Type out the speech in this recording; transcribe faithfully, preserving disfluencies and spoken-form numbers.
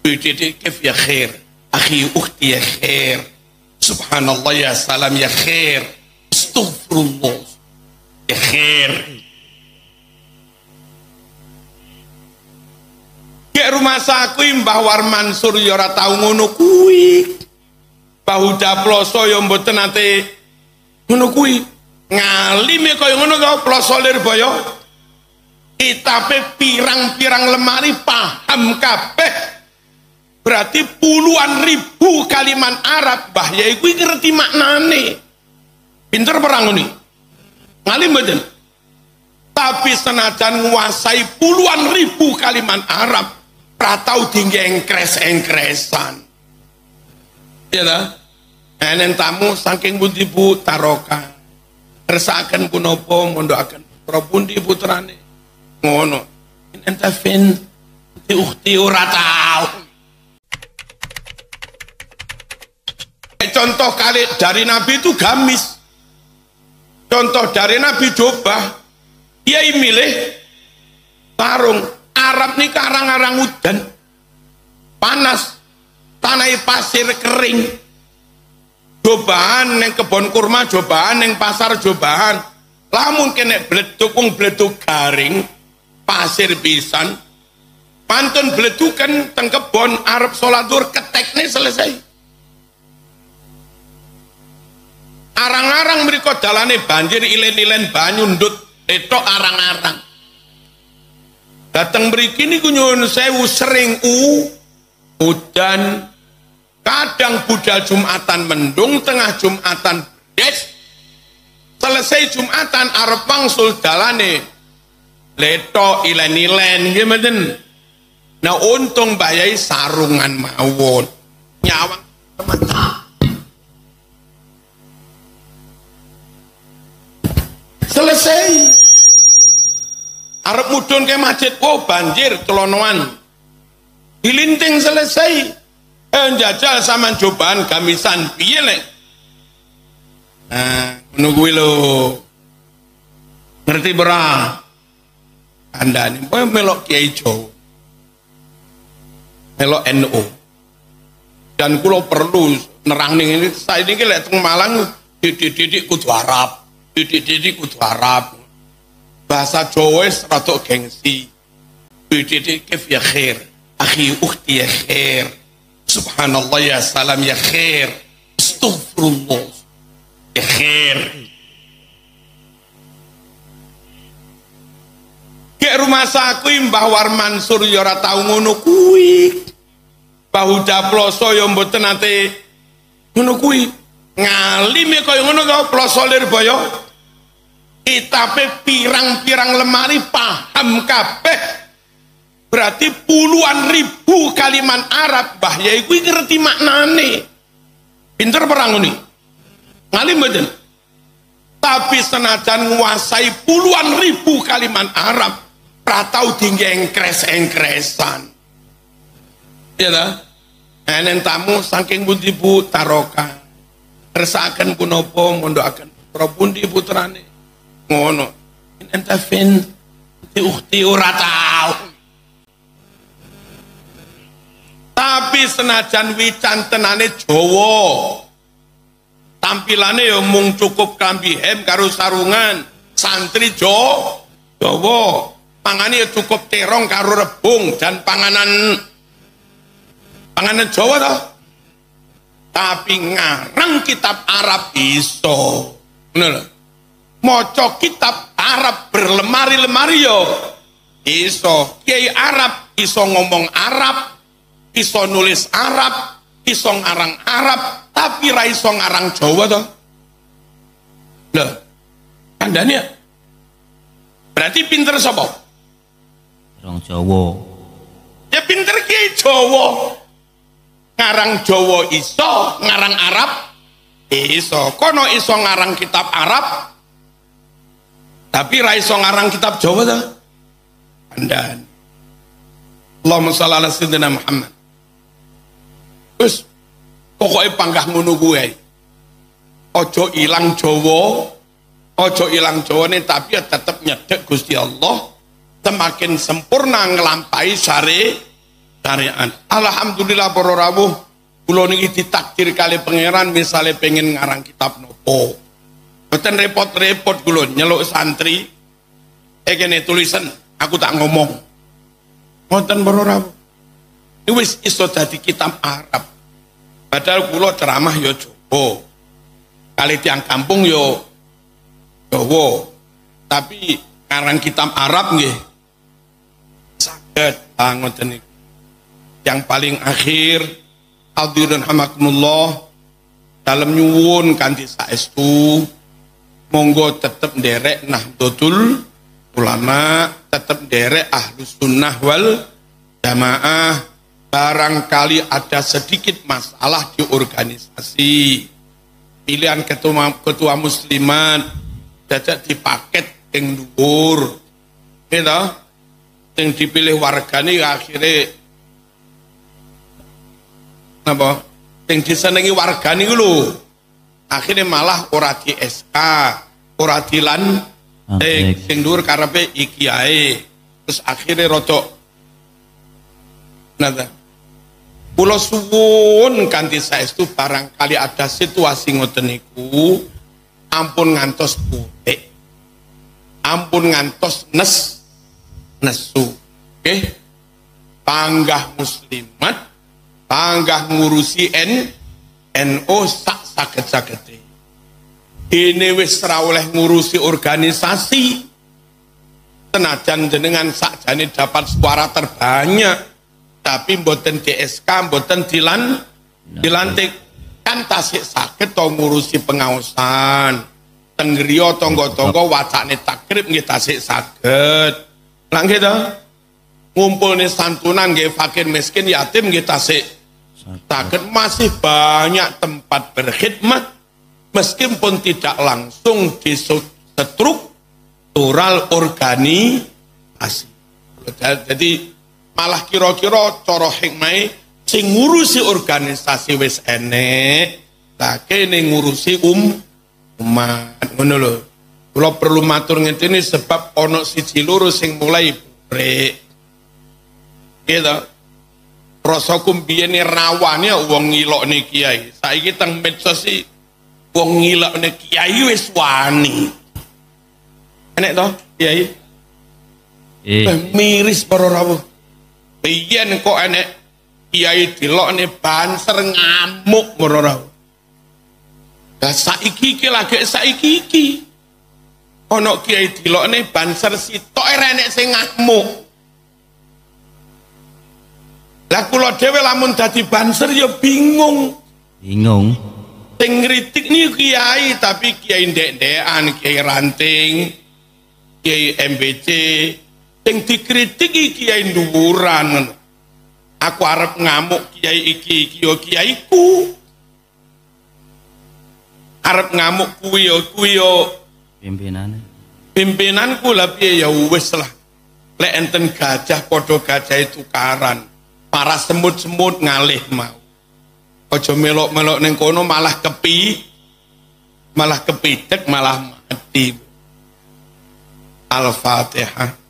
Bididi kif ya khair, akhi ukhti ya khair, subhanallah ya salam ya khair, astaghfirullah ya khair. Kayak rumah saku Mbah Warmansur ya ora tau ngono kuwi. Bahuda ploso ya mboten nate ngono kuwi. Ngalime kaya ngono kok ploso Lirboyo. Kitabe pirang-pirang lemari paham kabeh. Berarti puluhan ribu kalimat Arab. Mbah Yai kuwi ngerti maknane. Pinter perang ini. Ngalim mboten. Tapi senajan nguasai puluhan ribu kalimat Arab, pratau tinggi engkres-engkresan. Ya dah. Enen tamu saking pundi Bu taroka. Kersakaken punapa mondokaken putra pundi putrane. Ngono. Enten fin di ukhti ora tau. Contoh kali dari Nabi itu gamis. Contoh dari Nabi coba. Dia milih sarung. Arab nih karang-arang hujan. Panas. Tanah pasir kering. Cobaan neng kebon kurma, cobaan neng pasar cobaan. Lamun kena bleduk wong bleduk garing, pasir pisan. Pantun bledukan teng kebon Arab salat zuhur ketekne selesai. Arang-arang mriko dalane banjir ilen-ilen banyu ndut etok arang-arang. Dateng mriki niku nyuwun sewu sering u udan. Kadang budal Jumatan mendung, tengah Jumatan bedes. Selesai Jumatan arep wangsul dalane leto ilen-ilen nggih mboten. Nah untung Mbah Yai sarungan mawon. Nyawang teman. Selesai. Arep mudhun ke masjid, oh banjir celonoan. Dilinting selesai. Eh jajal sama cobaan gamisan piye lek. Nah, menunggu lo. Ngerti berah? Anda nih, mau melok Kiai Jawa. Melok N U. Dan kulo perlu nerang nih ini saya ini lek teng Malang didik-didik kudu Arab. Didik-didik kudu Arab. Bahasa Jawa wis rada gengsi. Didik kif ya khair, akhi ukhti ya khair. Subhanallah ya salam ya khair, astaghfirullah ya khair. Kayak rumah saku Mbah Warmansur ya ora tau ngono kuwi. Bahuda ploso ya mboten nate ngono kuwi. Ngalime kaya ngono kok ploso Lirboyo. Kitabe pirang-pirang lemari paham kabeh. Berarti puluhan ribu kalimat Arab. Mbah Yai kuwi ngerti maknane. Pinter perang ini. Ngalim mboten. Tapi senajan nguasai puluhan ribu kalimat Arab, pratau tinggi engkres-engkresan. Ya dah. Enen tamu saking pundi Bu taroka. Kersakaken punapa mondokaken putra pundi putrane. Ngono. Enten fin di ukhti ora tau. Tapi senajan wicantenane Jawa, tampilane ya mung cukup klambi hem karo sarungan. Santri Jawa, Jawa, pangane ya cukup terong karo rebung dan panganan panganan Jawa toh. Tapi ngarang kitab Arab iso. Ngono lho. Maca kitab Arab berlemari-lemari yo iso. Kiai Arab iso ngomong Arab. Iso nulis Arab, iso ngarang Arab, tapi ra iso ngarang Jawa toh. Loh, kandhane ya? Berarti pinter sapa? Orang Jawa. Ya pinter Kiai Jawa. Ngarang Jawa iso, ngarang Arab iso. Kono iso ngarang kitab Arab, tapi ra iso ngarang kitab Jawa toh. Kandhane. Allahumma shalli ala sayyidina Muhammad. Wis pokoke panggah ngono kuwi. Aja ilang Jawa, aja ilang Jawane tapi tetep nyedhek Gusti Allah, semakin sempurna nglampahi syari syariat. Alhamdulillah para rawuh, kula niki ditakdir kali pangeran misale pengen ngarang kitab nopo. Mboten repot-repot kula nyeluk santri. Eh kene tulisan, aku tak ngomong. Mboten para rawuh. Ini wis iso dadi kitab Arab. Padahal kula ceramah ya Jawa. Kali tiang kampung yo Jawa. Tapi ngarang kitab Arab nggih saged ngoten niku. Yang paling akhir hadirin hamakumullah dalam nyuwun kanthi saestu monggo tetep nderek Nahdlatul Ulama, tetep nderek Ahlus Sunnah wal Jamaah. Barangkali ada sedikit masalah di organisasi, pilihan ketua ketua muslimat dadak dipaket yang dhuwur gitu, yang dipilih wargane akhirnya apa yang disenengi wargane ku lho akhirnya malah ora di S K, ora dilan eh sing dhuwur karepe iki ae, terus akhirnya rodok nada. Kula suwun kanthi saestu barangkali ada situasi ngoten niku ampun ngantos putik, ampun ngantos nes nesu. Oke, okay? Panggah muslimat, panggah ngurusi N N O sak saged-sagede. Dene wis ora oleh ngurusi organisasi. Senajan jenengan sakjane dapat suara terbanyak, tapi mboten D S K, mboten dilan dilantik, kan tasik sakit to ngurusi pengawasan. Tenggriya tangga-tangga wacane takrib nggih tasik saged. Lah nggih to? Ngumpulne santunan nggih fakir miskin yatim nggih tasik saged. Masih banyak tempat berkhidmat meskipun tidak langsung di struktural organisasi. Jadi malah kira-kira cara hikmah sing ngurusi organisasi wis enek, tak kene ngurusi um umat ngono lho. Kula perlu matur ngene sebab ana siji loro sing mulai brek. Gitu. Rasaku mbiyene rawane wong ngilokne kiai. Saiki teng medsos iki wong ngilokne kiai wis wani. Enek to, kiai? Eh, miris para rawuh. Biyen kok enek kiai dilokne banser ngamuk para rawuh. Lah saiki iki lagi saiki iki ana kiai dilokne banser sitok ora enek sing ngamuk. Lah kula dhewe lamun dadi banser ya bingung. Bingung. Sing ngritik niku kiai tapi kiai ndek-ndekan, kiai ranting, kiai M B C, sing dikritik iki kiai nduwuran. Aku arep ngamuk kiai iki, iki yo kiaiku. Arep ngamuk kuwi yo kuwi yo pimpinane. Pimpinanku lah piye ya wis lah. Lek enten gajah padha gajah tukaran. Para semut-semut ngalih mau. Aja melok-melok ning kono malah kepi malah kepidek malah mati. Al-Fatihah.